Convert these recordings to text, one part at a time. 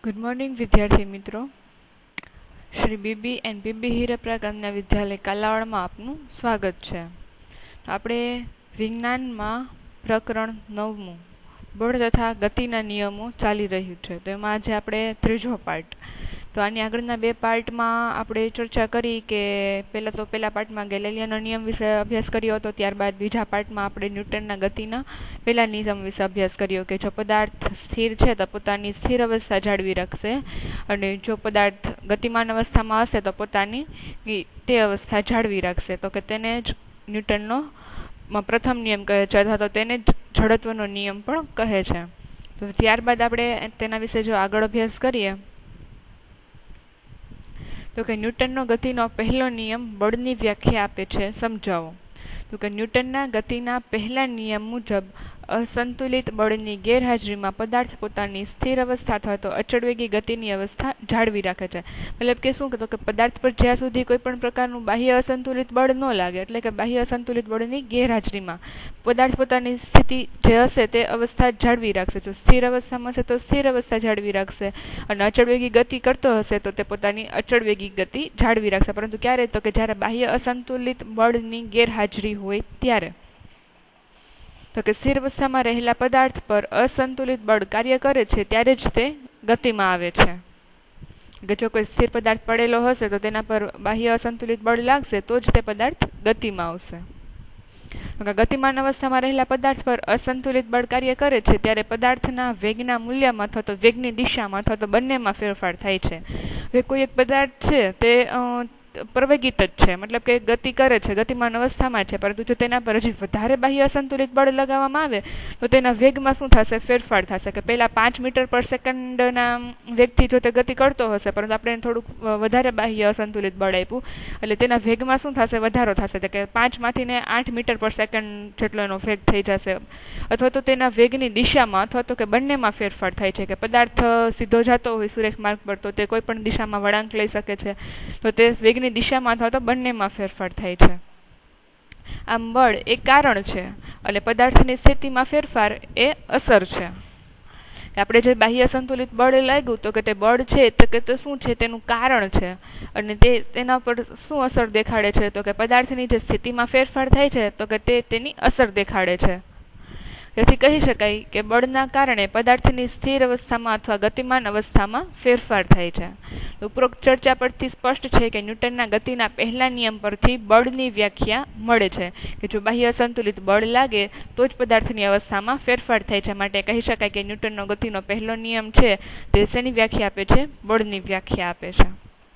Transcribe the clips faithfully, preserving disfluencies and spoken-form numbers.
Good morning વિદ્યાર્થી મિત્રો, Shri B B and B B Hirpara ગામના વિદ્યાલય કાલાવાડમાં આપનું સ્વાગત છે. આપણે વિજ્ઞાનમાં પ્રકરણ નવમું બળ તથા ગતિના નિયમો ચાલી રહ્યું છે. તો એમાં આજે આપણે ત્રીજો પાર્ટ. તો આની આગળના બે પાર્ટમાં આપણે ચર્ચા કરી કે પહેલાં તો પહેલા પાર્ટમાં ગેલિલિયોનો નિયમ વિશે અભ્યાસ કર્યો હતો, ત્યારબાદ બીજા પાર્ટમાં આપણે ન્યૂટનના ગતિના પહેલા નિયમ વિશે અભ્યાસ કર્યો કે જો પદાર્થ સ્થિર છે તો પોતાની સ્થિર અવસ્થા જાળવી રાખશે, અને જો પદાર્થ ગતિમાન અવસ્થામાં હશે તો પોતાની તે અવસ્થા જાળવી રાખશે. તો કે તેને જ ન્યૂટનનો પ્રથમ નિયમ કહે છે, અથવા તો તેને જ જડત્વનો નિયમ પણ કહે છે. તો ત્યારબાદ આપણે તેના વિશે જો આગળ અભ્યાસ કરીએ તો કે ન્યૂટનનો ગતિનો પહેલો નિયમ બળની વ્યાખ્યા આપે છે, સમજાવો. તો કે ન્યૂટનના ગતિના પહેલા નિયમ મુજબ અસંતુલિત બળની ગેરહાજરીમાં પદાર્થ પોતાની સ્થિર અવસ્થા અથવા તો અચળવેગી ગતિની અવસ્થા જાળવી રાખે છે. મતલબ કે શું કે પદાર્થ પર જ્યાં સુધી કોઈ પણ પ્રકારનું બાહ્ય અસંતુલિત બળ ન લાગે, એટલે કે બાહ્ય અસંતુલિત બળની ગેરહાજરીમાં પદાર્થ પોતાની સ્થિતિ જે હશે તે અવસ્થા જાળવી રાખશે. જો સ્થિર અવસ્થામાં હશે તો સ્થિર અવસ્થા જાળવી રાખશે, અને અચળવેગી ગતિ કરતો હશે તો તે પોતાની અચળવેગી ગતિ જાળવી રાખશે. પરંતુ ક્યારે? તો કે જ્યારે બાહ્ય અસંતુલિત બળની ગેરહાજરી હોય ત્યારે. તો કે સ્થિર અવસ્થામાં રહેલા પદાર્થ પર અસંતુલિત બળ કાર્ય કરે છે ત્યારે જ તે ગતિમાં આવે છે. કે જો કોઈ સ્થિર પદાર્થ પડેલો હશે તો તેના પર બાહ્ય અસંતુલિત બળ લાગશે તો જ તે પદાર્થ ગતિમાં આવશે. ગતિમાન અવસ્થામાં રહેલા પદાર્થ પર અસંતુલિત બળ કાર્ય કરે છે ત્યારે પદાર્થના વેગના મૂલ્યમાં અથવા તો વેગની દિશામાં અથવા તો બંનેમાં ફેરફાર થાય છે. હવે કોઈ એક પદાર્થ છે તે પ્રવેગિત જ છે, મતલબ કે ગતિ કરે છે, ગતિમાન અવસ્થામાં છે, પરંતુ જો તેના પર હજી વધારે બાહ્ય અસંતુલિત બળ લગાવવામાં આવે તો તેના વેગમાં શું થશે? ફેરફાર થશે. કે પહેલા પાંચ મીટર પર સેકન્ડના વેગથી જો તે ગતિ કરતો હશે, પરંતુ આપણે થોડુંક વધારે બાહ્ય અસંતુલિત બળ આપ્યું એટલે તેના વેગમાં શું થશે? વધારો થશે. કે પાંચ માંથી ને આઠ મીટર પર સેકન્ડ જેટલો એનો વેગ થઈ જશે. અથવા તો તેના વેગની દિશામાં અથવા તો કે બંનેમાં ફેરફાર થાય છે. કે પદાર્થ સીધો જતો હોય સુરેખ માર્ગ પર તો તે કોઈ પણ દિશામાં વળાંક લઈ શકે છે, તો તે વેગની દિશામાં અથવા તો બંનેમાં ફેરફાર થાય છે. આમ બળ એ કારણ છે અને પદાર્થની સ્થિતિમાં ફેરફાર એ અસર છે. આપણે જે બાહ્ય સંતુલિત બળ લાગ્યું તો કે તે બળ છે તો કે તે શું છે? તેનું કારણ છે. અને તે તેના પર શું અસર દેખાડે છે? તો કે પદાર્થની જે સ્થિતિમાં ફેરફાર થાય છે તો કે તે તેની અસર દેખાડે છે. તેથી કહી શકાય કે બળના કારણે પદાર્થની સ્થિર અવસ્થામાં અથવા ગતિમાન અવસ્થામાં ફેરફાર થાય છે. ઉપરોક્ત ચર્ચા પરથી સ્પષ્ટ છે કે ન્યૂટનના ગતિના પહેલા નિયમ પરથી બળની વ્યાખ્યા મળે છે કે જો બાહ્ય અસંતુલિત બળ લાગે તો જ પદાર્થની અવસ્થામાં ફેરફાર થાય છે. માટે કહી શકાય કે ન્યૂટનનો ગતિનો પહેલો નિયમ છે તે શેની વ્યાખ્યા આપે છે? બળની વ્યાખ્યા આપે છે.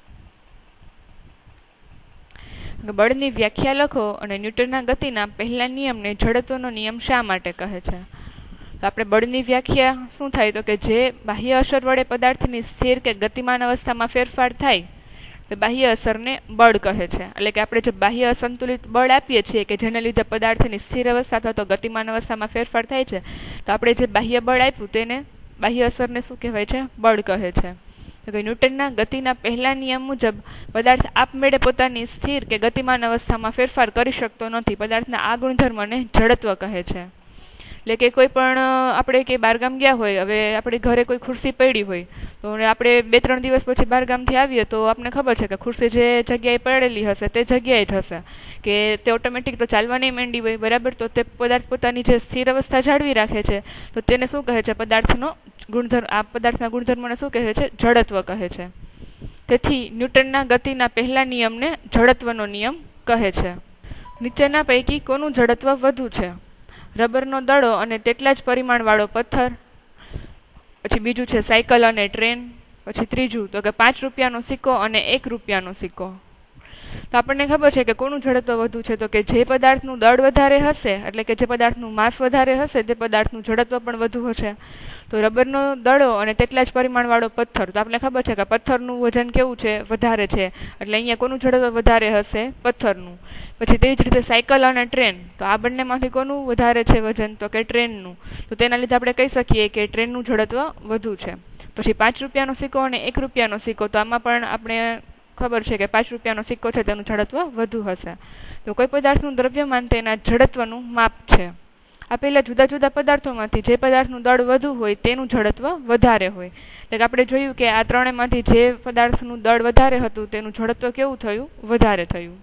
બળની વ્યાખ્યા લખો અને ન્યૂટનના ગતિના પહેલા નિયમને જડત્વનો નિયમ શા માટે કહે છે? તો આપણે બળની વ્યાખ્યા શું થાય? તો કે જે બાહ્ય અસર વડે પદાર્થની સ્થિર કે ગતિમાન અવસ્થામાં ફેરફાર થાય તે બાહ્ય અસરને બળ કહે છે. એટલે કે આપણે જે બાહ્ય અસંતુલિત બળ આપીએ છીએ કે જેને લીધે પદાર્થની સ્થિર અવસ્થા અથવા તો ગતિમાન અવસ્થામાં ફેરફાર થાય છે, તો આપણે જે બાહ્ય બળ આપ્યું તેને બાહ્ય અસરને શું કહેવાય છે? બળ કહે છે. તો કે ન્યૂટનના ગતિના પહેલા નિયમ મુજબ પદાર્થ આપમેળે પોતાની સ્થિર કે ગતિમાન અવસ્થામાં ફેરફાર કરી શકતો નથી. પદાર્થના આ ગુણધર્મને જડત્વ કહે છે. એટલે કે કોઈ પણ આપણે કે બહારગામ ગયા હોય, હવે આપણે ઘરે કોઈ ખુરશી પડી હોય તો આપણે બે ત્રણ દિવસ પછી બહારગામથી આવીએ તો આપણને ખબર છે કે ખુરશી જે જગ્યાએ પડેલી હશે તે જગ્યાએ જ હશે, કે તે ઓટોમેટિક તો ચાલવા નહીં માંડી હોય, બરાબર. તો તે પદાર્થ પોતાની જે સ્થિર અવસ્થા જાળવી રાખે છે તો તેને શું કહે છે? પદાર્થનો ગુણધર્મ. આ પદાર્થના ગુણધર્મને શું કહે છે? જડત્વ કહે છે. તેથી ન્યૂટનના ગતિના પહેલા નિયમને જડત્વનો નિયમ કહે છે. નીચેના પૈકી કોનું જડત્વ વધુ છે? રબરનો દડો અને તેટલા જ પરિમાણવાળો પથ્થર, પછી બીજું છે સાયકલ અને ટ્રેન, પછી ત્રીજું તો કે પાંચ રૂપિયાનો સિક્કો અને એક રૂપિયાનો સિક્કો. તો આપણને ખબર છે કે કોનું જડત્વ વધુ છે? તો કે જે પદાર્થનું દળ વધારે હશે, એટલે કે જે પદાર્થનું માસ વધારે હશે તે પદાર્થનું જડત્વ પણ વધુ હશે. તો રબરનો દડો અને તેટલા જ પરિમાણવાળો પથ્થર, તો આપણને ખબર છે કે પથ્થરનું વજન કેવું છે? વધારે છે. એટલે અહીંયા કોનું જડત્વ વધારે હશે? પથ્થરનું. પછી તેવી જ રીતે સાયકલ અને ટ્રેન, તો આ બંનેમાંથી કોનું વધારે છે વજન? તો કે ટ્રેનનું. તો તેના લીધે આપણે કહી શકીએ કે ટ્રેનનું જડત્વ વધુ છે. પછી પાંચ રૂપિયાનો સિક્કો અને એક રૂપિયાનો સિક્કો, તો આમાં પણ આપણે ખબર છે કે પાંચ રૂપિયાનો સિક્કો છે તેનું જડત્વ વધુ હશે. તો કોઈ પદાર્થનું દ્રવ્યમાન તેના જડત્વનું માપ છે. આપેલા જુદા જુદા પદાર્થોમાંથી જે પદાર્થનું દળ વધુ હોય તેનું જડત્વ વધારે હોય. એટલે આપણે જોયું કે આ ત્રણેયમાંથી જે પદાર્થનું દળ વધારે હતું તેનું જડત્વ કેવું થયું? વધારે થયું.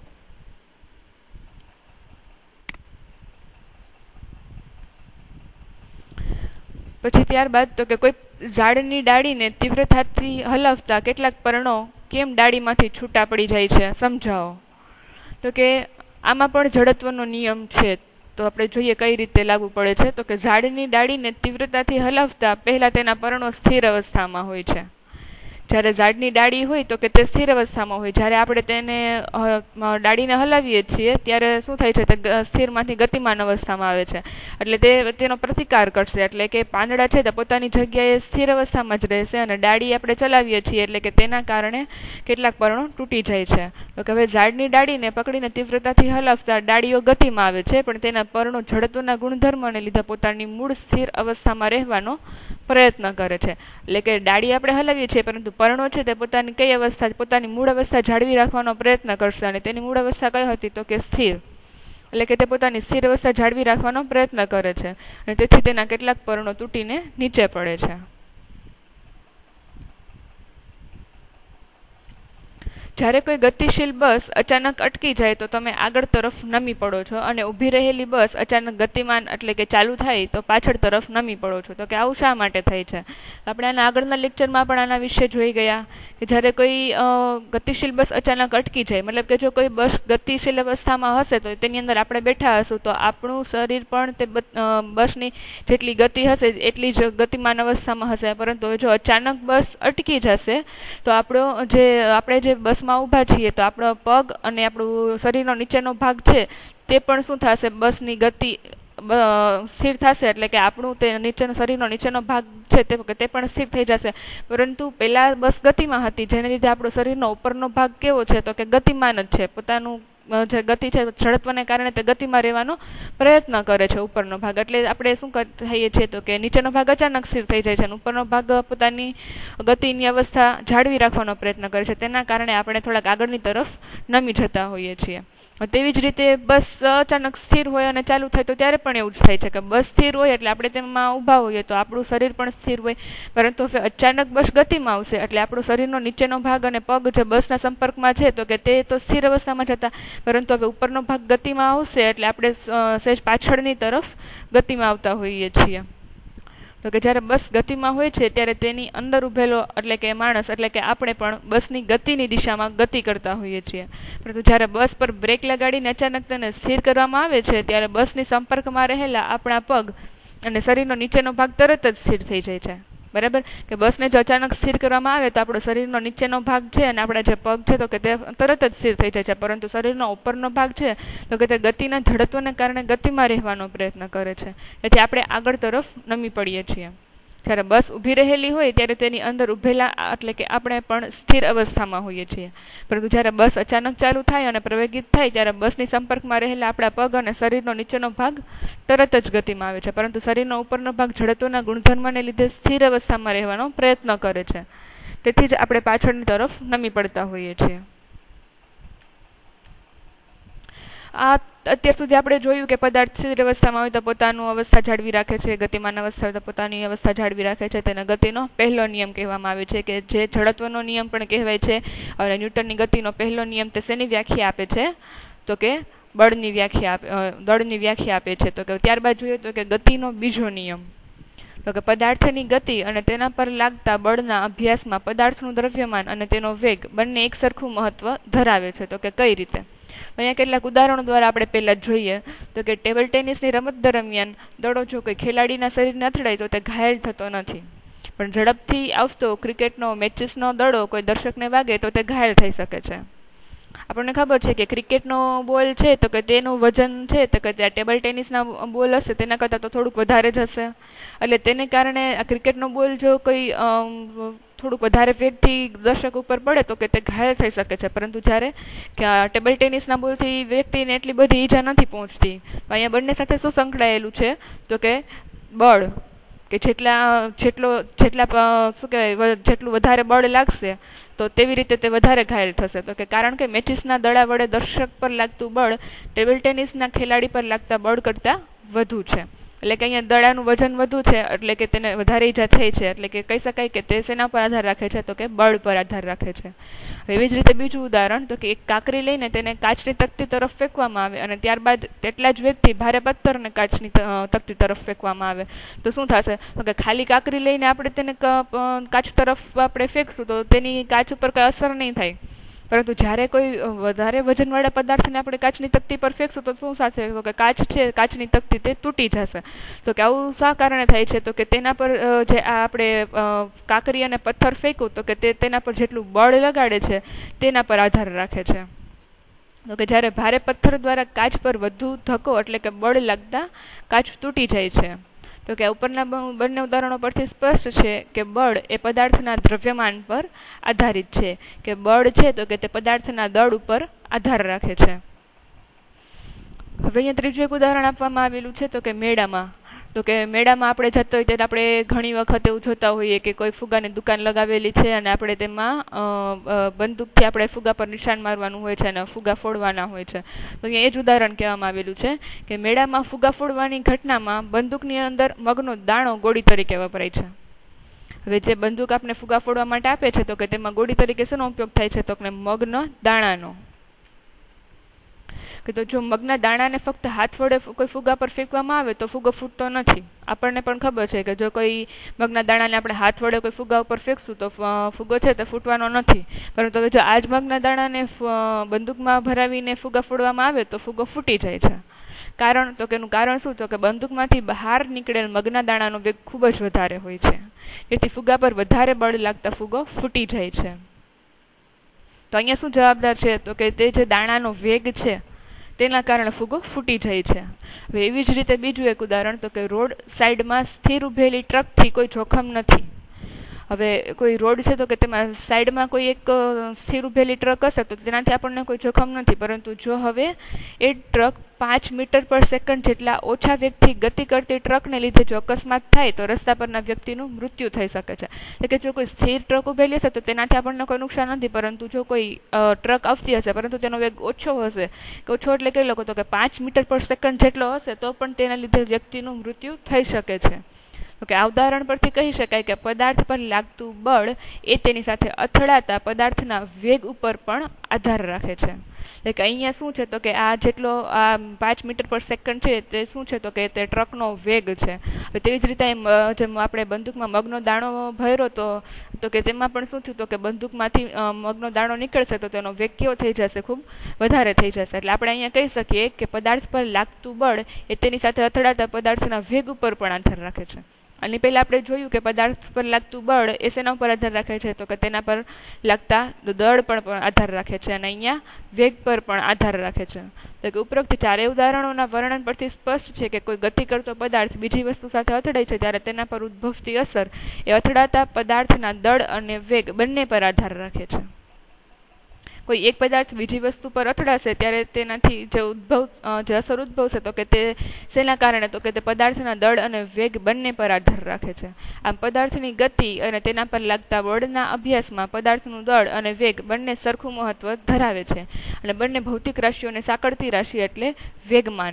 પછી ત્યારબાદ તો કે કોઈ ઝાડની ડાળીને તીવ્રતાથી હલાવતા કેટલાક પર્ણો કેમ ડાળીમાંથી છૂટા પડી જાય છે? સમજાવો. તો કે આમાં પણ જડત્વનો નિયમ છે. તો આપણે જોઈએ કઈ રીતે લાગુ પડે છે. તો કે ઝાડની ડાળીને તીવ્રતાથી હલાવતા પહેલા તેના પર્ણો સ્થિર અવસ્થામાં હોય છે. જ્યારે ઝાડની ડાળી હોય તો કે તે સ્થિર અવસ્થામાં હોય. જ્યારે આપણે તેને ડાળીને હલાવીએ છીએ ત્યારે શું થાય છે? તે સ્થિરમાંથી ગતિમાન અવસ્થામાં આવે છે. એટલે તે તેનો પ્રતિકાર કરશે. એટલે કે પાંદડા છે તે પોતાની જગ્યાએ સ્થિર અવસ્થામાં જ રહેશે અને ડાળી આપણે ચલાવીએ છીએ એટલે કે તેના કારણે કેટલાક પર્ણો તૂટી જાય છે. તો કે હવે ઝાડની ડાળીને પકડીને તીવ્રતાથી હલાવતા ડાળીઓ ગતિમાં આવે છે, પણ તેના પર્ણો જડત્વના ગુણધર્મને લીધે પોતાની મૂળ સ્થિર અવસ્થામાં રહેવાનો પ્રયત્ન કરે છે. એટલે કે ડાળી આપણે હલાવીએ છીએ પરંતુ પર્ણો છે તે પોતાની કઈ અવસ્થા, પોતાની મૂળ અવસ્થા જાળવી રાખવાનો પ્રયત્ન કરશે અને તેની મૂળ અવસ્થા કઈ હતી? તો કે સ્થિર. એટલે કે તે પોતાની સ્થિર અવસ્થા જાળવી રાખવાનો પ્રયત્ન કરે છે અને તેથી તેના કેટલાક પર્ણો તૂટીને નીચે પડે છે. જ્યારે કોઈ ગતિશીલ બસ અચાનક અટકી જાય તો તમે આગળ તરફ નમી પડો છો અને ઊભી રહેલી બસ અચાનક ગતિમાન એટલે કે ચાલુ થાય તો પાછળ તરફ નમી પડો છો. તો કે આવું શા માટે થાય છે? આપણે આના આગળના લેક્ચરમાં પણ આના વિશે જોઈ ગયા કે જ્યારે કોઈ ગતિશીલ બસ અચાનક અટકી જાય, મતલબ કે જો કોઈ બસ ગતિશીલ અવસ્થામાં હશે તો તેની અંદર આપણે બેઠા હશું તો આપણું શરીર પણ તે બસની જેટલી ગતિ હશે એટલી જ ગતિમાન અવસ્થામાં હશે. પરંતુ જો અચાનક બસ અટકી જશે તો આપણો જે આપણે જે બસમાં ઉભા છીએ તો આપણો પગ અને આપણું શરીરનો નીચેનો ભાગ છે તે પણ શું થશે? બસની ગતિ સ્થિર થશે. એટલે કે આપણું તે નીચેનો શરીરનો નીચેનો ભાગ છે તે તે પણ સ્થિર થઈ જશે. પરંતુ પેલા બસ ગતિમાં હતી જેને લીધે આપણો શરીરનો ઉપરનો ભાગ કેવો છે? તો કે ગતિમાન જ છે. પોતાનું જે ગતિ છે ઝડપને કારણે તે ગતિમાં રહેવાનો પ્રયત્ન કરે છે ઉપરનો ભાગ. એટલે આપણે શું થઈએ છીએ? તો કે નીચેનો ભાગ અચાનક સ્થિર થઈ જાય છે અને ઉપરનો ભાગ પોતાની ગતિની અવસ્થા જાળવી રાખવાનો પ્રયત્ન કરે છે. તેના કારણે આપણે થોડાક આગળની તરફ નમી જતા હોઈએ છીએ. તેવી જ રીતે બસ અચાનક સ્થિર હોય અને ચાલુ થાય તો ત્યારે પણ એવું જ થાય છે કે બસ સ્થિર હોય એટલે આપણે તેમાં ઊભા હોઈએ તો આપણું શરીર પણ સ્થિર હોય. પરંતુ હવે અચાનક બસ ગતિમાં આવશે એટલે આપણો શરીરનો નીચેનો ભાગ અને પગ જે બસના સંપર્કમાં છે તો કે તે તો સ્થિર અવસ્થામાં જ હતા, પરંતુ હવે ઉપરનો ભાગ ગતિમાં આવશે એટલે આપણે સહેજ પાછળની તરફ ગતિમાં આવતા હોઈએ છીએ. તો કે જ્યારે બસ ગતિમાં હોય છે ત્યારે તેની અંદર ઉભેલો એટલે કે માણસ એટલે કે આપણે પણ બસની ગતિની દિશામાં ગતિ કરતા હોઈએ છીએ. પરંતુ જ્યારે બસ પર બ્રેક લગાડીને અચાનક તેને સ્થિર કરવામાં આવે છે ત્યારે બસની સંપર્કમાં રહેલા આપણા પગ અને શરીરનો નીચેનો ભાગ તરત જ સ્થિર થઈ જાય છે. બરાબર કે બસને જો અચાનક સ્થિર કરવામાં આવે તો આપણો શરીરનો નીચેનો ભાગ છે અને આપણા જે પગ છે તો કે તે તરત જ સ્થિર થઈ જાય છે. પરંતુ શરીરનો ઉપરનો ભાગ છે તો કે તે ગતિના ઝડત્વને કારણે ગતિમાં રહેવાનો પ્રયત્ન કરે છે. તેથી આપણે આગળ તરફ નમી પડીએ છીએ. જ્યારે બસ ઊભી રહેલી હોય ત્યારે તેની અંદર ઉભેલા એટલે કે આપણે પણ સ્થિર અવસ્થામાં હોઈએ છીએ. પરંતુ જ્યારે બસ અચાનક ચાલુ થાય અને પ્રવેગિત થાય ત્યારે બસની સંપર્કમાં રહેલા આપણા પગ અને શરીરનો નીચેનો ભાગ તરત જ ગતિમાં આવે છે. પરંતુ શરીરનો ઉપરનો ભાગ ઝડપના ગુણધર્મને લીધે સ્થિર અવસ્થામાં રહેવાનો પ્રયત્ન કરે છે. તેથી જ આપણે પાછળની તરફ નમી પડતા હોઈએ છીએ. આ અત્યાર સુધી આપણે જોયું કે પદાર્થ સ્થિર અવસ્થામાં હોય તો પોતાનું અવસ્થા જાળવી રાખે છે, ગતિમાન અવસ્થા હોય તો પોતાની અવસ્થા જાળવી રાખે છે. તેને ગતિનો પહેલો નિયમ કહેવામાં આવે છે, કે જે ઝડત્વનો નિયમ પણ કહેવાય છે. અને ન્યૂટનની ગતિનો પહેલો નિયમ તે શેની વ્યાખ્યા આપે છે? તો કે બળની વ્યાખ્યા આપે દળની વ્યાખ્યા આપે છે. તો કે ત્યારબાદ જોઈએ તો કે ગતિનો બીજો નિયમ તો કે પદાર્થની ગતિ અને તેના પર લાગતા બળના અભ્યાસમાં પદાર્થનું દ્રવ્યમાન અને તેનો વેગ બંને એક સરખું મહત્વ ધરાવે છે. તો કે કઈ રીતે? અહીંયા કેટલાક ઉદાહરણો દ્વારા આપણે પહેલા જોઈએ તો કે ટેબલ ટેનિસની રમત દરમિયાન દડો જો કોઈ ખેલાડીના શરીરને અથડાય તો તે ઘાયલ થતો નથી, પણ ઝડપથી આવતો ક્રિકેટનો મેચિસનો દડો કોઈ દર્શકને વાગે તો તે ઘાયલ થઈ શકે છે. આપણને ખબર છે કે ક્રિકેટનો બોલ છે તો કે તેનું વજન છે તો કે ત્યાં ટેબલ ટેનિસના બોલ હશે તેના કરતાં તો થોડુંક વધારે જ હશે. એટલે તેને કારણે આ ક્રિકેટનો બોલ જો કોઈ થોડુંક વધારે વેગથી દર્શક ઉપર પડે તો કે તે ઘાયલ થઈ શકે છે. પરંતુ જ્યારે ટેબલ ટેનિસના બોલથી વ્યક્તિને એટલી બધી ઈજા નથી પહોંચતી. અહીંયા બંને સાથે શું સંકળાયેલું છે? તો કે બળ, કે જેટલા જેટલો જેટલા શું કહેવાય જેટલું વધારે બળ લાગશે તો તેવી રીતે તે વધારે ઘાયલ થશે. તો કે કારણ કે મેચિસના દડા વડે દર્શક પર લાગતું બળ ટેબલ ટેનિસના ખેલાડી પર લાગતા બળ કરતાં વધુ છે. એટલે કે અહીંયા દડાનું વજન વધુ છે એટલે કે તેને વધારે ઈજા થઈ છે, એટલે કે કહી શકાય કે તે શેના પર આધાર રાખે છે, તો કે બળ પર આધાર રાખે છે. એવી જ રીતે બીજું ઉદાહરણ, તો કે એક કાંકરી લઈને તેને કાચની તકતી તરફ ફેંકવામાં આવે અને ત્યારબાદ તેટલા જ વેગથી ભારે પથ્થરને કાચની તકતી તરફ ફેંકવામાં આવે તો શું થશે, તો કે ખાલી કાંકરી લઈને આપણે તેને કાચ તરફ આપણે ફેંકશું તો તેની કાચ ઉપર કઈ અસર નહીં થાય, પરંતુ જ્યારે કોઈ વધારે વજનવાળા પદાર્થને આપણે કાચની તકતી પર ફેંકશું તો શું થશે, તો કે કાચ છે કાચની તકતી તે તૂટી જશે. તો કે આવું શા કારણે થાય છે, તો કે તેના પર જે આ આપણે કાંકરી અને પથ્થર ફેંકવું તો કે તે તેના પર જેટલું બળ લગાડે છે તેના પર આધાર રાખે છે. તો કે જ્યારે ભારે પથ્થર દ્વારા કાચ પર વધુ ધક્કો એટલે કે બળ લાગતા કાચ તૂટી જાય છે. તો કે ઉપરના બંને ઉદાહરણો પરથી સ્પષ્ટ છે કે બળ એ પદાર્થના દ્રવ્યમાન પર આધારિત છે, કે બળ છે તો કે તે પદાર્થના દળ ઉપર આધાર રાખે છે. હવે અહીંયા ત્રીજું એક ઉદાહરણ આપવામાં આવેલું છે, તો કે મેળામાં. તો કે મેળામાં આપણે જતા હોય ત્યારે આપણે ઘણી વખત એવું જોતા હોઈએ કે કોઈ ફુગાની દુકાન લગાવેલી છે અને આપણે તેમાં બંદૂકથી આપણે ફુગા પર નિશાન મારવાનું હોય છે અને ફુગા ફોડવાના હોય છે. તો અહીંયા એ જ ઉદાહરણ કહેવામાં આવેલું છે કે મેળામાં ફુગા ફોડવાની ઘટનામાં બંદૂકની અંદર મગનો દાણો ગોળી તરીકે વપરાય છે. હવે જે બંદૂક આપણે ફુગા ફોડવા માટે આપે છે તો કે તેમાં ગોળી તરીકે શેનો ઉપયોગ થાય છે, તો કે મગનો દાણાનો. કે તો જો મગના દાણાને ફક્ત હાથ વડે કોઈ ફુગા પર ફેંકવામાં આવે તો ફુગો ફૂટતો નથી. આપણને પણ ખબર છે કે જો કોઈ મગના દાણાને આપણે હાથ વડે કોઈ ફુગા ઉપર ફેંકશું તો ફુગો છે તે ફૂટવાનો નથી, પરંતુ હવે જો આ જ મગના દાણાને બંદૂકમાં ભરાવીને ફુગા ફોડવામાં આવે તો ફુગો ફૂટી જાય છે. કારણ, તો કે એનું કારણ શું, તો કે બંદૂકમાંથી બહાર નીકળેલ મગના દાણાનો વેગ ખૂબ જ વધારે હોય છે, તેથી ફુગા પર વધારે બળ લાગતા ફુગો ફૂટી જાય છે. તો અહીંયા શું જવાબદાર છે, તો કે તે જે દાણાનો વેગ છે તેના કારણે ફુગો ફૂટી જાય છે. હવે એવી જ રીતે બીજું એક ઉદાહરણ, તો કે રોડ સાઈડમાં સ્થિર ઉભેલી ટ્રકથી કોઈ જોખમ નથી. હવે કોઈ રોડ છે તો કે તેમાં સાઈડમાં કોઈ એક સ્થિર ઉભેલી ટ્રક હશે તો તેનાથી આપણને કોઈ જોખમ નથી, પરંતુ જો હવે એ ટ્રક પાંચ મીટર પર સેકન્ડ જેટલા ઓછા વેગથી ગતિ કરતી ટ્રકને લીધે જો અકસ્માત થાય તો રસ્તા પરના વ્યક્તિનું મૃત્યુ થઈ શકે છે. એટલે કે જો કોઈ સ્થિર ટ્રક ઉભેલી હશે તો તેનાથી આપણને કોઈ નુકસાન નથી, પરંતુ જો કોઈ ટ્રક આવતી હશે પરંતુ તેનો વેગ ઓછો હશે, કે ઓછો એટલે કઈ લોકો તો કે પાંચ મીટર પર સેકન્ડ જેટલો હશે તો પણ તેના લીધે વ્યક્તિનું મૃત્યુ થઈ શકે છે. ઓકે, આ ઉદાહરણ પરથી કહી શકાય કે પદાર્થ પર લાગતું બળ એ તેની સાથે અથડાતા પદાર્થના વેગ ઉપર પણ આધાર રાખે છે. એટલે કે અહીંયા શું છે, તો કે આ જેટલો આ પાંચ મીટર પર સેકન્ડ છે તે શું છે, તો કે તે ટ્રકનો વેગ છે. તેવી જ રીતે જેમ આપણે બંદૂકમાં મગનો દાણો ભર્યો તો તો કે તેમાં પણ શું થયું, તો કે બંદૂકમાંથી મગનો દાણો નીકળશે તો તેનો વેગ કેવો થઈ જશે, ખૂબ વધારે થઈ જશે. એટલે આપણે અહીંયા કહી શકીએ કે પદાર્થ પર લાગતું બળ એ તેની સાથે અથડાતા પદાર્થના વેગ ઉપર પણ આધાર રાખે છે. અને પહેલા આપણે જોયું કે પદાર્થ પર લાગતું બળ એ શેના ઉપર આધાર રાખે છે, તો કે તેના પર લાગતા દળ પર પણ આધાર રાખે છે અને અહીંયા વેગ પર પણ આધાર રાખે છે. તો કે ઉપરોક્ત ચારેય ઉદાહરણોના વર્ણન પરથી સ્પષ્ટ છે કે કોઈ ગતિ કરતો પદાર્થ બીજી વસ્તુ સાથે અથડાય છે ત્યારે તેના પર ઉદ્ભવતી અસર એ અથડાતા પદાર્થના દળ અને વેગ બંને પર આધાર રાખે છે. કોઈ એક પદાર્થ બીજી વસ્તુ પર અથડાશે ત્યારે તેનાથી જે ઉદ્ભવ જે અસર ઉદ્ભવશે તો કે તે શેના કારણે, તો કે તે પદાર્થના દળ અને વેગ બંને પર આધાર રાખે છે. આમ પદાર્થની ગતિ અને તેના પર લાગતા બળના અભ્યાસમાં પદાર્થનું દળ અને વેગ બંને સરખું મહત્વ ધરાવે છે અને બંને ભૌતિક રાશિઓને સાંકળતી રાશિ એટલે વેગમાન.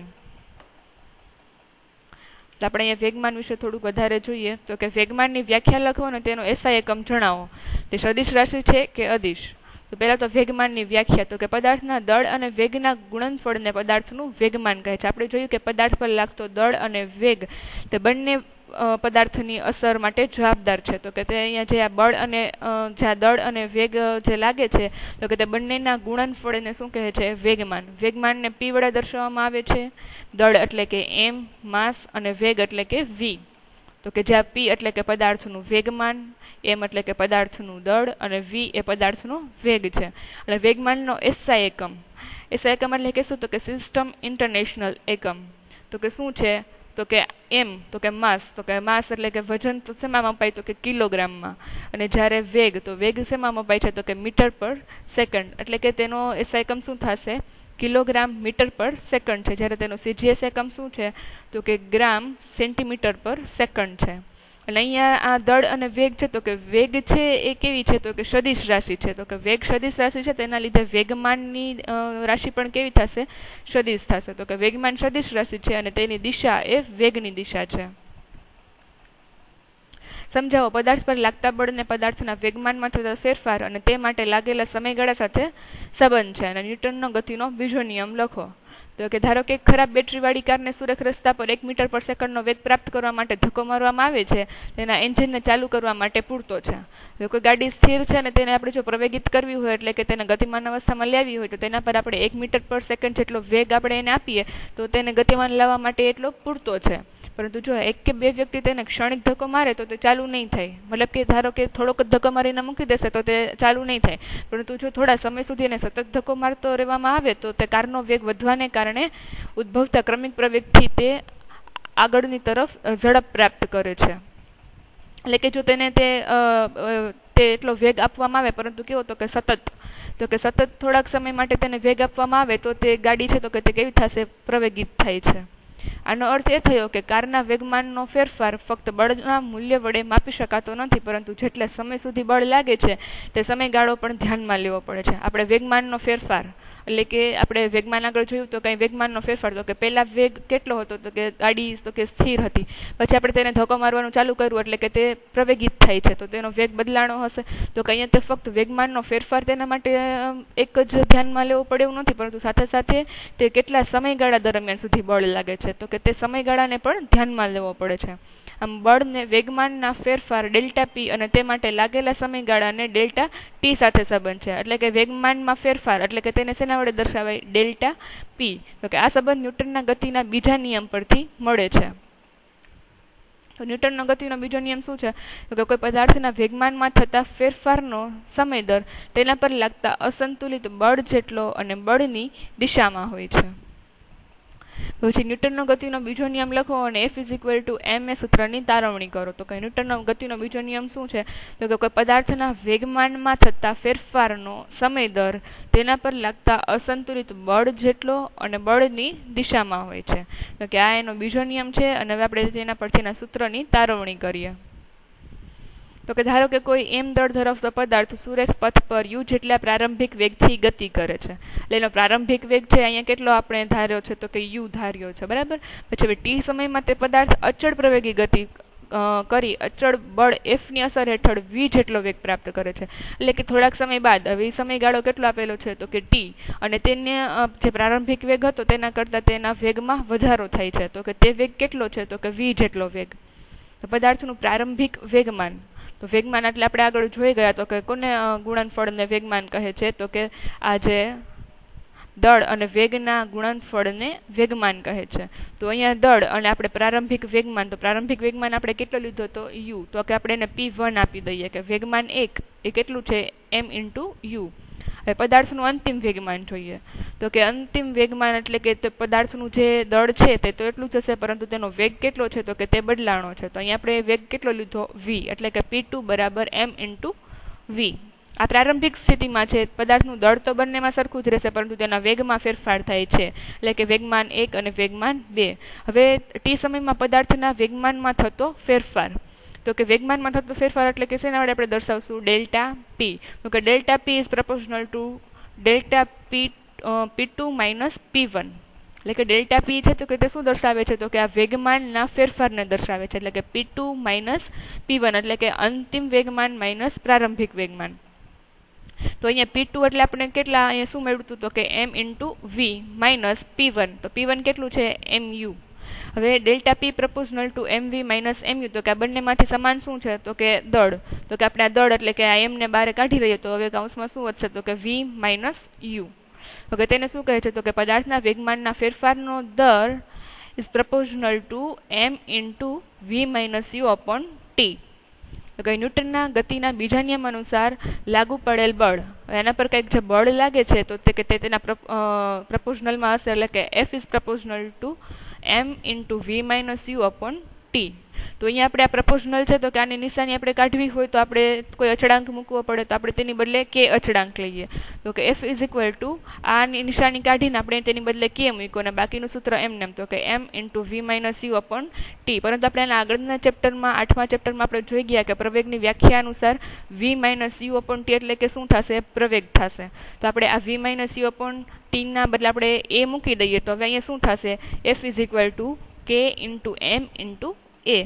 આપણે અહીંયા વેગમાન વિશે થોડુંક વધારે જોઈએ તો કે વેગમાનની વ્યાખ્યા લખો અને તેનો એસઆઈ એકમ જણાવો. તે સદિશ રાશિ છે કે અદિશ? તો પહેલા તો વેગમાનની વ્યાખ્યા, તો કે પદાર્થના દળ અને વેગના ગુણનફળને પદાર્થનું વેગમાન કહે છે. આપણે જોયું કે પદાર્થ પર લાગતો દળ અને વેગ તે બંને પદાર્થની અસર માટે જવાબદાર છે. તો કે તે અહીંયા જે આ બળ અને જે આ દળ અને વેગ જે લાગે છે તો કે તે બંનેના ગુણનફળને શું કહે છે, વેગમાન. વેગમાનને પી વડે દર્શાવવામાં આવે છે. દળ એટલે કે એમ માસ અને વેગ એટલે કે વી. તો કે જ્યાં પી એટલે કે પદાર્થનું વેગમાન, એમ એટલે કે પદાર્થનું દળ અને વી એ પદાર્થનો વેગ છે. અને વેગમાનનો એસઆઈ એકમ, એસઆઈ એકમ એટલે કે શું, તો કે સિસ્ટમ ઇન્ટરનેશનલ એકમ. તો કે શું છે, તો કે એમ તો કે માસ, તો કે માસ એટલે કે વજન તો શેમાં મપાય, તો કે કિલોગ્રામમાં. અને જ્યારે વેગ, તો વેગ શેમાં મપાય છે, તો કે મીટર પર સેકન્ડ. એટલે કે તેનો એસઆઈ એકમ શું થશે, કિલોગ્રામ મીટર પર સેકન્ડ છે. જ્યારે તેનો સીજીએસ એકમ શું છે, તો કે ગ્રામ સેન્ટીમીટર પર સેકન્ડ છે. અને અહીંયા આ દળ અને વેગ છે તો કે વેગ છે એ કેવી છે તો કે સદિશ રાશિ છે. તો કે વેગ સદિશ રાશિ છે તેના લીધે વેગમાનની રાશિ પણ કેવી થશે? સદિશ થશે. તો કે વેગમાન સદિશ રાશિ છે અને તેની દિશા એ વેગની દિશા છે. સમજાવો. પદાર્થ પર લાગતા બળને પદાર્થના વેગમાનમાં થતા ફેરફાર અને તે માટે લાગેલા સમયગાળા સાથે સંબંધ છે. અને ન્યૂટનનો ગતિનો બીજો નિયમ લખો. તો કે ધારો કે એક ખરાબ બેટરીવાળી કારને સુરક્ષ રસ્તા પર એક મીટર પર સેકન્ડનો વેગ પ્રાપ્ત કરવા માટે ધક્કો મારવામાં આવે છે, તેના એન્જિનને ચાલુ કરવા માટે પૂરતો છે. જો કોઈ ગાડી સ્થિર છે અને તેને આપણે જો પ્રવેગિત કરવી હોય એટલે કે તેને ગતિમાન અવસ્થામાં લાવવી હોય તો તેના પર આપણે એક મીટર પર સેકન્ડ જેટલો વેગ આપણે એને આપીએ તો તેને ગતિમાન લાવવા માટે એટલો પૂરતો છે. પરંતુ જો એક કે બે વ્યક્તિ તેને ક્ષણિક ધક્કો મારે તો તે ચાલુ નહીં થાય. મતલબ કે ધારો કે થોડોક જ ધક્કો મારીને મૂકી દેશે તો તે ચાલુ નહીં થાય. પરંતુ જો થોડા સમય સુધી એને સતત ધક્કો મારતો રહેવામાં આવે તો તે કારનો વેગ વધવાને કારણે ઉદ્ભવતા ક્રમિક પ્રવેગથી તે આગળની તરફ ઝડપ પ્રાપ્ત કરે છે. એટલે કે જો તેને તે તે એટલો વેગ આપવામાં આવે પરંતુ કેવો તો કે સતત તો કે સતત થોડાક સમય માટે તેને વેગ આપવામાં આવે તો તે ગાડી છે તો કે તે કેવી થશે? પ્રવેગિત થાય છે. આનો અર્થ એ થયો કે કારના વેગમાનનો ફેરફાર ફક્ત બળના મૂલ્ય વડે માપી શકાતો નથી, પરંતુ જેટલા સમય સુધી બળ લાગે છે તે સમયગાળો પણ ધ્યાનમાં લેવો પડે છે. આપણે વેગમાનનો ફેરફાર એટલે કે આપણે વેગમાન આગળ જોયું તો કઈ વેગમાનનો ફેરફાર તો કે પહેલા વેગ કેટલો હતો તો કે ગાડી તો કે સ્થિર હતી, પછી આપણે તેને ધક્કો મારવાનું ચાલુ કર્યું એટલે કે તે પ્રવેગિત થાય છે તો તેનો વેગ બદલાણો હશે. તો કે અહીંયા તે ફક્ત વેગમાનનો ફેરફાર તેના માટે એક જ ધ્યાનમાં લેવો પડે એવું નથી, પરંતુ સાથે સાથે તે કેટલા સમયગાળા દરમિયાન સુધી બળ લાગે છે તો કે તે સમયગાળાને પણ ધ્યાનમાં લેવો પડે છે. આમ બળને વેગમાનના ફેરફાર ડેલ્ટા પી અને તે માટે લાગેલા સમયગાળાને ડેલ્ટા ટી સાથે સંબંધ છે. એટલે કે વેગમાનમાં ફેરફાર એટલે કે તેને શેના વડે દર્શાવાય? Delta P. તો કે આ સંબંધ ન્યૂટનના ગતિના બીજા નિયમ પરથી મળે છે. તો ન્યૂટનનો ગતિનો બીજો નિયમ શું છે? તો કે કોઈ પદાર્થના વેગમાનમાં થતા ફેરફારનો સમય દર તેના પર લાગતા અસંતુલિત બળ જેટલો અને બળની દિશામાં હોય છે. પછી ન્યૂટનનો ગતિનો બીજો નિયમ લખો અને F is equal to M A સૂત્રની તારવણી કરો. તો કે ન્યૂટનનો ગતિનો બીજો નિયમ શું છે? તો કે કોઈ પદાર્થના વેગમાનમાં થતા ફેરફારનો સમય દર તેના પર લાગતા અસંતુલિત બળ જેટલો અને બળની દિશામાં હોય છે. તો કે આ એનો બીજો નિયમ છે અને હવે આપણે તેના પરથી એના સૂત્રની તારવણી કરીએ. તો કે ધારો કે કોઈ એમ દળ ધરાવતો પદાર્થ સુરેખ પથ પર યુ જેટલા પ્રારંભિક વેગથી ગતિ કરે છે. એટલે એનો પ્રારંભિક વેગ છે અહીંયા કેટલો આપણે ધાર્યો છે તો કે યુ ધાર્યો છે, બરાબર. પછી હવે ટી સમયમાં તે પદાર્થ અચળ પ્રવેગી ગતિ કરી અચળ બળ એફ ની અસર હેઠળ વી જેટલો વેગ પ્રાપ્ત કરે છે. એટલે કે થોડાક સમય બાદ હવે સમયગાળો કેટલો આપેલો છે તો કે ટી અને તેને જે પ્રારંભિક વેગ હતો તેના કરતા તેના વેગમાં વધારો થાય છે. તો કે તે વેગ કેટલો છે તો કે વી જેટલો વેગ. તો પદાર્થનું પ્રારંભિક વેગમાન તો વેગમાન એટલે આપણે આગળ જોઈ ગયા તો કે કોને ગુણનફળને વેગમાન કહે છે તો કે આ જે દળ અને વેગના ગુણનફળને વેગમાન કહે છે. તો અહીંયા દળ અને આપણે પ્રારંભિક વેગમાન તો પ્રારંભિક વેગમાન આપણે કેટલો લીધો તો યુ તો કે આપણે એને પી વન આપી દઈએ કે વેગમાન એક એ કેટલું છે એમ ઇન્ટુ યુ. હવે પદાર્થનું અંતિમ વેગમાન જોઈએ તો કે અંતિમ વેગમાન એટલે કે પદાર્થનું જે દળ છે તે તો એટલું જ હશે પરંતુ તેનો વેગ કેટલો છે તો કે તે બદલાણો છે. તો અહીંયા આપણે વેગ કેટલો લીધો વી એટલે કે પી ટુ બરાબર એમ ઇન્ટુ વી. આ પ્રારંભિક સ્થિતિમાં છે પદાર્થનું દળ તો બંનેમાં સરખું જ રહેશે પરંતુ તેના વેગમાં ફેરફાર થાય છે એટલે કે વેગમાન એક અને વેગમાન બે. હવે ટી સમયમાં પદાર્થના વેગમાનમાં થતો ફેરફાર તો કે વેગમાનમાં થતો ફેરફાર એટલે કે શેના વડે આપણે દર્શાવશું? Delta P. તો કે delta P is proportional to delta P P two minus P one. એટલે કે ડેલ્ટા પી છે તો કે તે શું દર્શાવે છે તો કે આ વેગમાનના ફેરફારને દર્શાવે છે. એટલે કે P two minus P one એટલે કે અંતિમ વેગમાન માઇનસ પ્રારંભિક વેગમાન. તો અહીંયા પી ટુ એટલે આપણે કેટલા અહીંયા શું મેળવ્યું તો કે M into V minus P one. તો પી વન કેટલું છે? M U. હવે delta P proportional to M V minus M U તો કે આ બંનેમાંથી સમાન શું છે તો કે દળ. તો કે આપણે આ દળ એટલે કે આ એમ ને બારે કાઢી રહીએ તો હવે કૌંસમાં શું વધશે તો કે વી માઇનસ યુ. ઓકે તેને શું કહે છે તો કે પદાર્થના વેગમાનના ફેરફારનો દર is proportional to M into V minus U upon T. તો કે ન્યૂટનના ગતિના બીજા નિયમ અનુસાર લાગુ પડેલ બળ એના પર કંઈક જે બળ લાગે છે તો તે કે તે તેના પ્રપોઝનલમાં હશે એટલે કે F is proportional to M into V minus U upon T. તો અહીંયા આપણે આ પ્રપોઝનલ છે તો કે આની નિશાની આપણે કાઢવી હોય તો આપણે કોઈ અચળાંક મૂકવો પડે તો આપણે તેની બદલે કે અચળાંક લઈએ. તો કે એફ ઇઝ ઇક્વલ ટુ આની નિશાની કાઢીને આપણે તેની બદલે કે મૂક્યો અને બાકીનું સૂત્ર એમ નેમ તો કે M into V minus U upon T. પરંતુ આપણે એના આગળના ચેપ્ટરમાં આઠમા ચેપ્ટરમાં આપણે જોઈ ગયા કે પ્રવેગની વ્યાખ્યા અનુસાર V minus U upon T એટલે કે શું થશે? પ્રવેગ થશે. તો આપણે આ V minus U upon T ના બદલે આપણે એ મૂકી દઈએ તો હવે અહીંયા શું થશે? F is equal to K into M into A.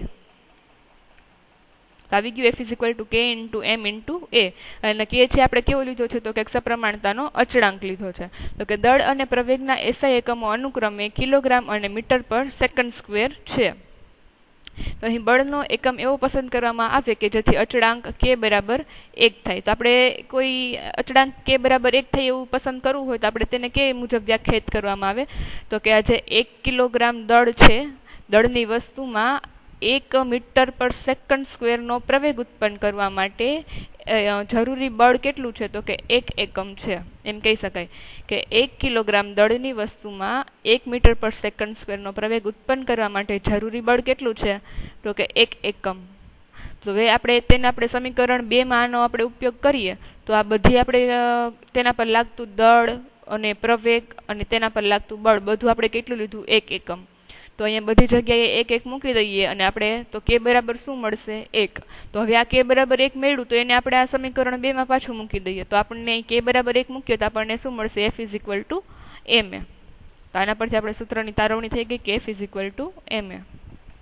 આવી ગયું F is equal to K into M into A. અને કે છે આપણે કેવો લીધો છે? તો કે સપ્રમાણતાનો અચળાંક લીધો છે. તો કે દળ અને પ્રવેગના એસઆઈ એકમો અનુક્રમે કિલોગ્રામ અને મીટર પર સેકન્ડ સ્ક્વેર છે. તો અહીં બળનો એકમ એવો પસંદ કરવામાં આવે કે જેથી અચળાંક કે બરાબર એક થાય. તો આપણે કોઈ અચળાંક કે બરાબર એક થાય એવું પસંદ કરવું હોય તો આપણે તેને કે મુજબ વ્યાખ્યાયિત કરવામાં આવે તો કે આજે એક કિલોગ્રામ દળ છે, દળની વસ્તુમાં એક મીટર પર સેકન્ડ સ્ક્વેરનો પ્રવેગ ઉત્પન્ન કરવા માટે જરૂરી બળ કેટલું છે? તો કે એક એકમ છે. એમ કહી શકાય કે એક કિલોગ્રામ દળની વસ્તુમાં એક મીટર પર સેકન્ડ સ્ક્વેરનો પ્રવેગ ઉત્પન્ન કરવા માટે જરૂરી બળ કેટલું છે? તો કે એક એકમ. તો હવે આપણે તેને આપણે સમીકરણ બે માં આનો આપણે ઉપયોગ કરીએ તો આ બધી આપણે તેના પર લાગતું દળ અને પ્રવેગ અને તેના પર લાગતું બળ બધું આપણે કેટલું લીધું? એક એકમ. તો અહીંયા બધી જગ્યાએ એક એક મૂકી દઈએ અને આપણે તો કે બરાબર શું મળશે? એક. તો હવે આ કે બરાબર એક મેળવ્યું તો એને આપણે આ સમીકરણ બે માં પાછું મૂકી દઈએ તો આપણને કે બરાબર એક મૂકીએ તો આપણને શું મળશે? F is equal to M A. તો આના પરથી આપણે સૂત્રની તારવણી થઈ ગઈ કે F is equal to M A.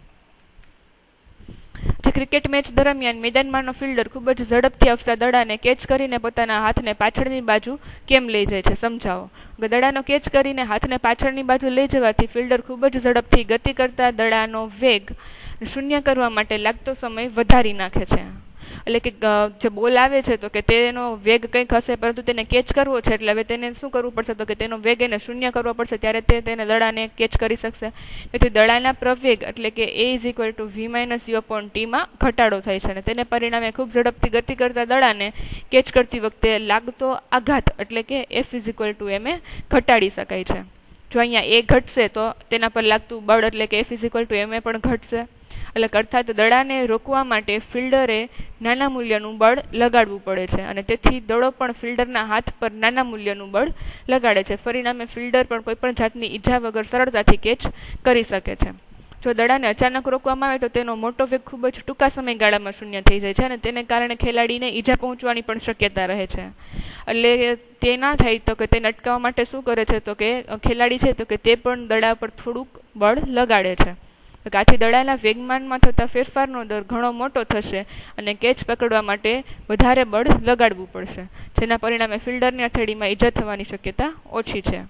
જે ક્રિકેટ મેચ દરમિયાન મેદાનમાંનો ફિલ્ડર ખૂબ જ ઝડપથી આવતા દડાને કેચ કરીને પોતાના હાથને પાછળની બાજુ કેમ લઈ જાય છે? સમજાવો. દડાનો કેચ કરીને હાથને પાછળની બાજુ લઈ જવાથી ફિલ્ડર ખૂબ જ ઝડપથી ગતિ કરતા દડાનો વેગ શૂન્ય કરવા માટે લાગતો સમય વધારી નાખે છે. એટલે કે જે બોલ આવે છે તો કે તેનો વેગ કંઈક હશે પરંતુ તેને કેચ કરવો છે એટલે હવે તેને શું કરવું પડશે? તો કે તેનો વેગ એને શૂન્ય કરવો પડશે ત્યારે તે તેને દડાને કેચ કરી શકશે. તેથી દડાના પ્રવેગ એટલે કે A is equal to V minus U upon ટીમાં ઘટાડો થાય છે અને તેને પરિણામે ખૂબ ઝડપથી ગતિ કરતા દડાને કેચ કરતી વખતે લાગતો આઘાત એટલે કે F is equal to M A ઘટાડી શકાય છે. જો અહીંયા એ ઘટશે તો તેના પર લાગતું બળ એટલે કે F is equal to M A પણ ઘટશે. એટલે અર્થાત દડાને રોકવા માટે ફિલ્ડરે નાના મૂલ્યનું બળ લગાડવું પડે છે અને તેથી દડો પણ ફિલ્ડરના હાથ પર નાના મૂલ્યનું બળ લગાડે છે. પરિણામે ફિલ્ડર પણ કોઈપણ જાતની ઈજા વગર સરળતાથી કેચ કરી શકે છે. જો દડાને અચાનક રોકવામાં આવે તો તેનો મોટો વેગ ખૂબ જ ટૂંકા સમયગાળામાં શૂન્ય થઈ જાય છે અને તેને કારણે ખેલાડીને ઈજા પહોંચવાની પણ શક્યતા રહે છે. એટલે તે ના થાય તો કે તેને અટકાવવા માટે શું કરે છે? તો કે ખેલાડી છે તો કે તે પણ દડા પર થોડુંક બળ લગાડે છે. આથી દડાના વેગમાનમાં થતા ફેરફારનો દર ઘણો મોટો થશે અને કેચ પકડવા માટે વધારે બળ લગાડવું પડશે જેના પરિણામે ફિલ્ડરની હથેળીમાં ઈજા થવાની શક્યતા ઓછી છે.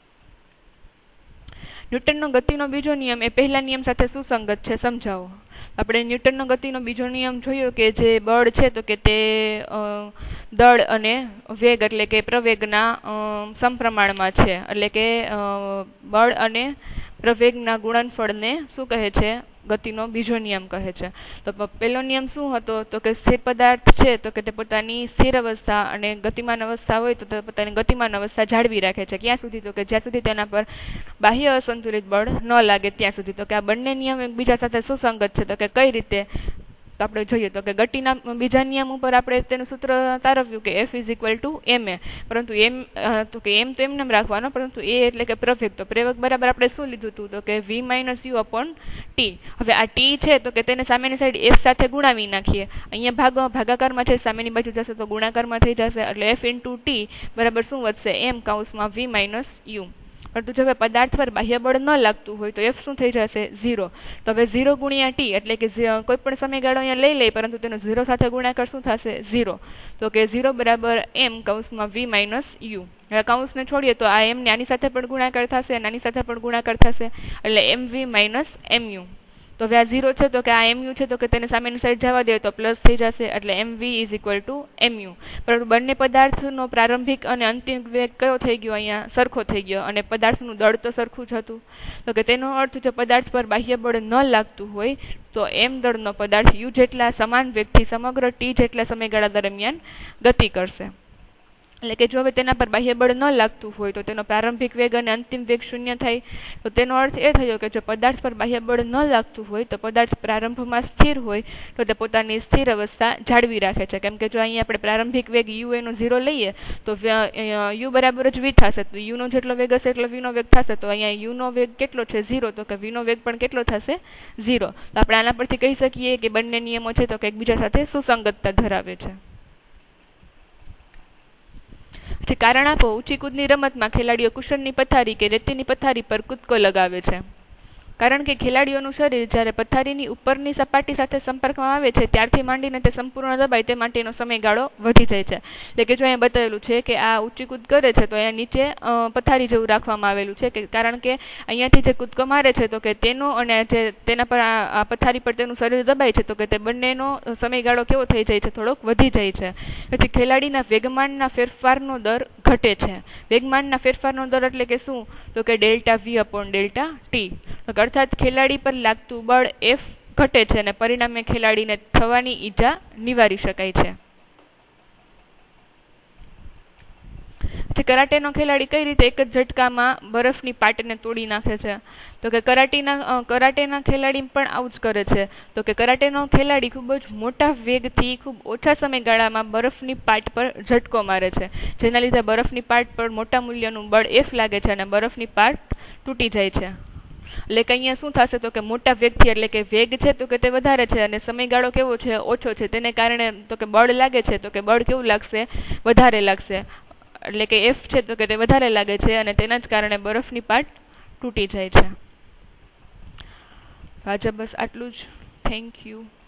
ન્યૂટનનો ગતિનો બીજો નિયમ એ પહેલા નિયમ સાથે સુસંગત છે. સમજાવો. આપણે ન્યૂટનનો ગતિનો બીજો નિયમ જોયો કે જે બળ છે તો કે તે દળ અને વેગ એટલે કે પ્રવેગના સમપ્રમાણમાં છે. એટલે કે બળ અને પ્રવેગના ગુણનફળને શું કહે છે? ગતિનો બીજો નિયમ કહે છે. તો પહેલો નિયમ શું હતો? તો કે સ્થિર પદાર્થ છે તો કે તે પોતાની સ્થિર અવસ્થા અને ગતિમાન અવસ્થા હોય તો તે પોતાની ગતિમાન અવસ્થા જાળવી રાખે છે. ક્યાં સુધી? તો કે જ્યાં સુધી તેના પર બાહ્ય અસંતુલિત બળ ન લાગે ત્યાં સુધી. તો કે આ બંને નિયમ એકબીજા સાથે સુસંગત છે. તો કે કઈ રીતે? તો આપણે જોઈએ તો કે ગતિના બીજા નિયમ ઉપર આપણે તેનું સૂત્ર તારવ્યું કે F is equal to M A. પરંતુ એમ તો કે એમ તો એમને રાખવાનો પરંતુ એ એટલે કે પ્રવેગ. તો પ્રવેગ બરાબર આપણે શું લીધું હતું? તો કે V minus U upon T. હવે આ ટી છે તો કે તેને સામેની સાઈડ એફ સાથે ગુણાવી નાખીએ. અહીંયા ભાગ ભાગાકારમાં છે સામેની બાજુ જશે તો ગુણાકારમાં થઈ જશે એટલે એફ ઇન્ટુ ટી બરાબર શું વધશે? એમ કાઉન્સમાં વી માઇનસ યુ. પરંતુ જો હવે પદાર્થ પર બાહ્ય બળ ન લાગતું હોય તો એફ શું થઈ જશે? ઝીરો. તો હવે ઝીરો ગુણ્યા ટી એટલે કે કોઈ પણ સમયગાળો અહીંયા લઈ લઈ પરંતુ તેનો ઝીરો સાથે ગુણાકાર શું થશે? ઝીરો. તો કે ઝીરો બરાબર એમ કાઉન્સમાં વી માઇનસ યુ. હવે કાઉન્સને છોડીએ તો આ એમ આની સાથે પણ ગુણાકાર થશે અને આની સાથે પણ ગુણાકાર થશે એટલે M V minus M U. તો હવે આ ઝીરો છે તો કે આ એમ યુ છે તો કે તેને સામેની સાઈડ જવા દે તો પ્લસ થઈ જશે એટલે M V is equal to M U. પરંતુ બંને પદાર્થનો પ્રારંભિક અને અંતિમ વેગ કયો થઈ ગયો? અહીંયા સરખો થઈ ગયો અને પદાર્થનું દળ તો સરખું જ હતું. તો કે તેનો અર્થ જો પદાર્થ પર બાહ્ય બળ ન લાગતું હોય તો એમ દળનો પદાર્થ યુ જેટલા સમાન વેગથી સમગ્ર ટી જેટલા સમયગાળા દરમિયાન ગતિ કરશે. એટલે કે જો હવે તેના પર બાહ્ય બળ ન લાગતું હોય તો તેનો પ્રારંભિક વેગ અને અંતિમ વેગ શૂન્ય થાય. તો તેનો અર્થ એ થયો કે જો પદાર્થ પર બાહ્ય બળ ન લાગતું હોય તો પદાર્થ પ્રારંભમાં સ્થિર હોય તો તે પોતાની સ્થિર અવસ્થા જાળવી રાખે છે. કેમ કે જો અહીંયા આપણે પ્રારંભિક વેગ યુ એનો ઝીરો લઈએ તો યુ બરાબર જ વી થશે, તો યુનો જેટલો વેગ હશે એટલો વીનો વેગ થશે. તો અહીંયા યુનો વેગ કેટલો છે? ઝીરો. તો કે વીનો વેગ પણ કેટલો થશે? ઝીરો. તો આપણે આના પરથી કહી શકીએ કે બંને નિયમો છે તો કે એકબીજા સાથે સુસંગતતા ધરાવે છે. કારણ આપો. ઊંચી કૂદની રમતમાં ખેલાડીઓ કુશનની પથારી કે રેતીની પથારી પર કૂદકો લગાવે છે. કારણ કે ખેલાડીઓનું શરીર જ્યારે પથારીની ઉપરની સપાટી સાથે સંપર્કમાં આવે છે ત્યારથી માંડીને તે સંપૂર્ણ દબાય તે માટેનો સમયગાળો વધી જાય છે. એટલે કે જો અહીંયા બતાવેલું છે કે આ ઊંચી કૂદ કરે છે તો અહીંયા નીચે પથારી જેવું રાખવામાં આવેલું છે, કે કારણ કે અહીંયાથી જે કૂદકો મારે છે તો કે તેનો અને જે તેના પર આ પથારી પર તેનું શરીર દબાય છે તો કે તે બંનેનો સમયગાળો કેવો થઈ જાય છે? થોડોક વધી જાય છે. પછી ખેલાડીના વેગમાનના ફેરફારનો દર ઘટે છે. વેગમાનના ફેરફારનો દર એટલે કે શું? તો કે delta V upon delta T. અર્થાત ખેલાડી પર લાગતું બળ એફ ઘટે છે અને પરિણામે ખેલાડીને થવાની ઈજા નિવારી શકાય છે. કરાટેનો ખેલાડી કઈ રીતે એક જ ઝટકામાં બરફની પાટને તોડી નાખે છે? તો કે કરાટીના કરાટેના ખેલાડી પણ આવું જ કરે છે. તો કે કરાટેનો ખેલાડી ખૂબ જ મોટા વેગથી ખૂબ ઓછા સમયગાળામાં બરફની પાટ પર ઝટકો મારે છે, જેના લીધે બરફની પાટ પર મોટા મૂલ્યનું બળ એફ લાગે છે અને બરફની પાટ તૂટી જાય છે. એટલે કે અહીંયા શું થશે? તો કે મોટા વેગથી, એટલે કે વેગ છે તો કે તે વધારે છે અને સમયગાળો કેવો છે? ઓછો છે. તેને કારણે તો કે બળ લાગે છે તો કે બળ કેવું લાગશે? વધારે લાગશે. એટલે કે એફ છે તો કે તે વધારે લાગે છે અને તેના જ કારણે બરફની પાટ તૂટી જાય છે. આજે બસ આટલું જ. Thank you.